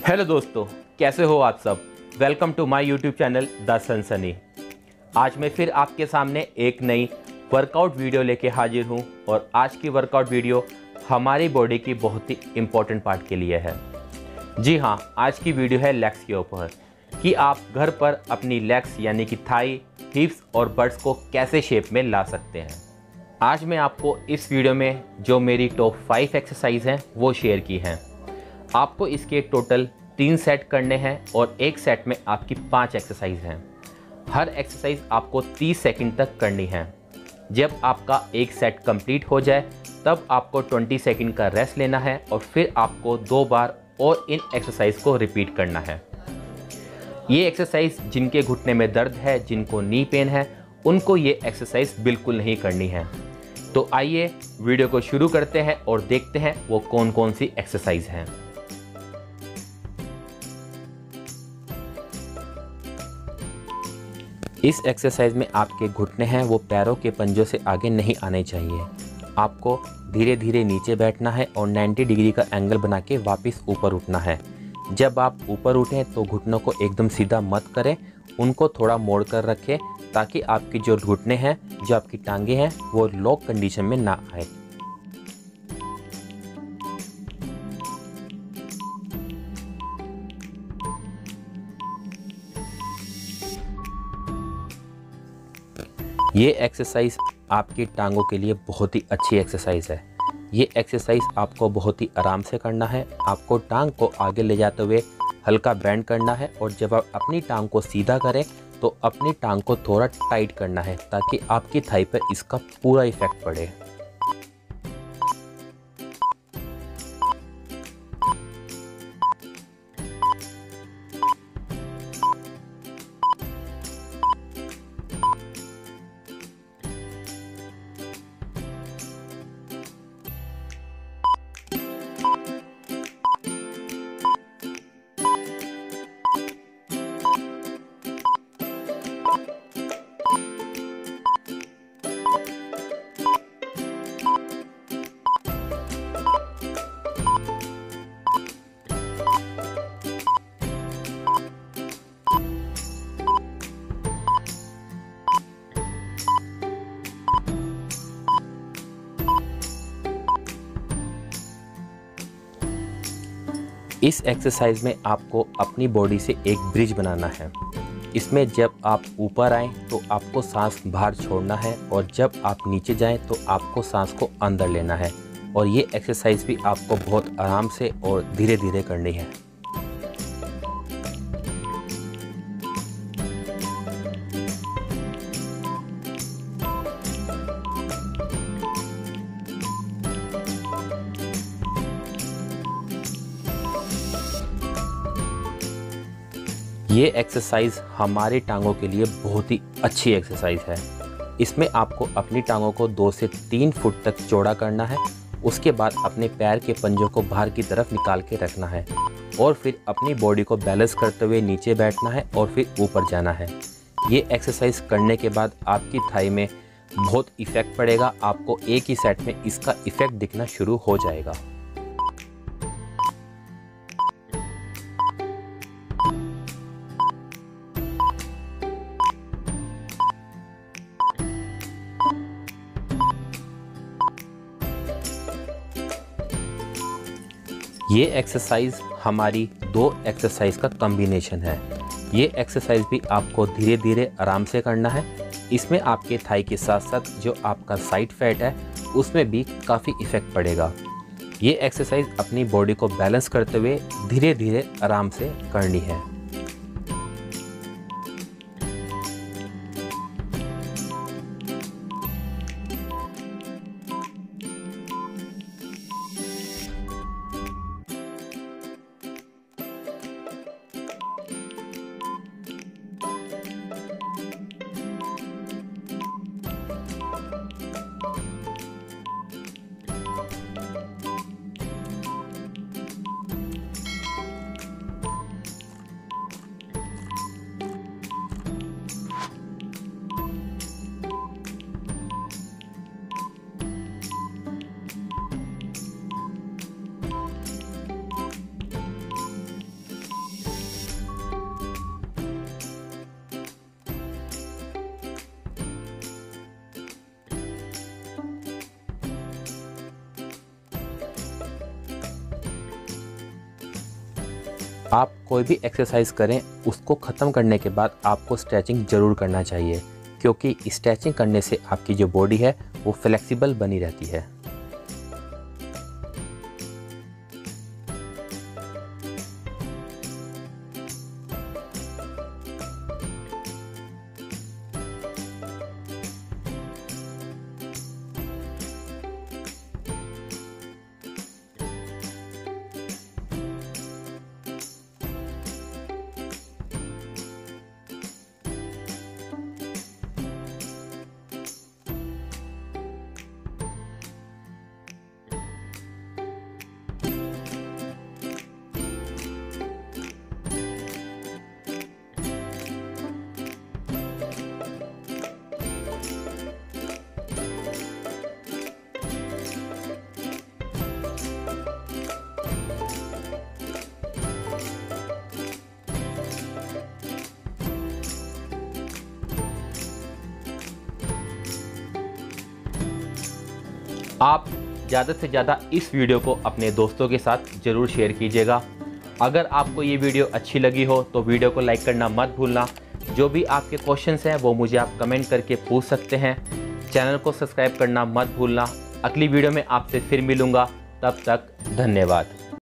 Hello दोस्तों, कैसे हो आप सब। Welcome to my YouTube channel the Sansani. आज मैं फिर आपके सामने एक नई वर्कआउट वीडियो लेके हाजिर हूं और आज की वर्कआउट वीडियो हमारी बॉडी की बहुत ही इम्पोर्टेंट पार्ट के लिए है। जी हाँ, आज की वीडियो है लेग्स के ऊपर कि आप घर पर अपनी लेग्स यानी कि थाई, हिप्स और बट्स को कैसे शेप में ला सकते हैं। आज मैं आपको इस वीडियो में जो मेरी टॉप 5 एक्सरसाइज हैं वो शेयर की हैं। आपको इसके टोटल 3 सेट करने हैं और एक सेट में आपकी 5 एक्सरसाइज हैं। हर एक्सरसाइज आपको 30 सेकंड तक करनी है। जब आपका एक सेट कंप्लीट हो जाए तब आपको 20 सेकंड का रेस्ट लेना है और फिर आपको 2 बार और इन एक्सरसाइज को रिपीट करना है। ये एक्सरसाइज जिनके घुटने में दर्द है, जिनको नी पेन है, उनको ये एक्सरसाइज बिल्कुल नहीं करनी है। तो आइए वीडियो को शुरू करते हैं और देखते हैं वो कौन कौन सी एक्सरसाइज हैं। इस एक्सरसाइज में आपके घुटने हैं वो पैरों के पंजों से आगे नहीं आने चाहिए। आपको धीरे धीरे नीचे बैठना है और 90 डिग्री का एंगल बना के वापस ऊपर उठना है। जब आप ऊपर उठें तो घुटनों को एकदम सीधा मत करें, उनको थोड़ा मोड़ कर रखें ताकि आपकी जो घुटने हैं, जो आपकी टांगे हैं, वो लॉक कंडीशन में ना आए। ये एक्सरसाइज आपकी टांगों के लिए बहुत ही अच्छी एक्सरसाइज है। ये एक्सरसाइज आपको बहुत ही आराम से करना है। आपको टांग को आगे ले जाते हुए हल्का बेंड करना है और जब आप अपनी टांग को सीधा करें तो अपनी टांग को थोड़ा टाइट करना है ताकि आपकी थाई पर इसका पूरा इफेक्ट पड़े। इस एक्सरसाइज में आपको अपनी बॉडी से एक ब्रिज बनाना है। इसमें जब आप ऊपर आएँ तो आपको सांस बाहर छोड़ना है और जब आप नीचे जाएं तो आपको सांस को अंदर लेना है। और ये एक्सरसाइज भी आपको बहुत आराम से और धीरे धीरे करनी है। ये एक्सरसाइज हमारी टांगों के लिए बहुत ही अच्छी एक्सरसाइज है। इसमें आपको अपनी टांगों को 2 से 3 फुट तक चौड़ा करना है। उसके बाद अपने पैर के पंजों को बाहर की तरफ निकाल के रखना है और फिर अपनी बॉडी को बैलेंस करते हुए नीचे बैठना है और फिर ऊपर जाना है। ये एक्सरसाइज करने के बाद आपकी थाई में बहुत इफेक्ट पड़ेगा। आपको एक ही सेट में इसका इफेक्ट दिखना शुरू हो जाएगा। ये एक्सरसाइज हमारी 2 एक्सरसाइज का कॉम्बिनेशन है। ये एक्सरसाइज भी आपको धीरे धीरे आराम से करना है। इसमें आपके थाई के साथ साथ जो आपका साइड फैट है उसमें भी काफ़ी इफ़ेक्ट पड़ेगा। ये एक्सरसाइज अपनी बॉडी को बैलेंस करते हुए धीरे धीरे आराम से करनी है। आप कोई भी एक्सरसाइज करें, उसको ख़त्म करने के बाद आपको स्ट्रेचिंग ज़रूर करना चाहिए, क्योंकि स्ट्रेचिंग करने से आपकी जो बॉडी है वो फ्लेक्सिबल बनी रहती है। आप ज़्यादा से ज़्यादा इस वीडियो को अपने दोस्तों के साथ ज़रूर शेयर कीजिएगा। अगर आपको ये वीडियो अच्छी लगी हो तो वीडियो को लाइक करना मत भूलना। जो भी आपके क्वेश्चंस हैं वो मुझे आप कमेंट करके पूछ सकते हैं। चैनल को सब्सक्राइब करना मत भूलना। अगली वीडियो में आपसे फिर मिलूँगा, तब तक धन्यवाद।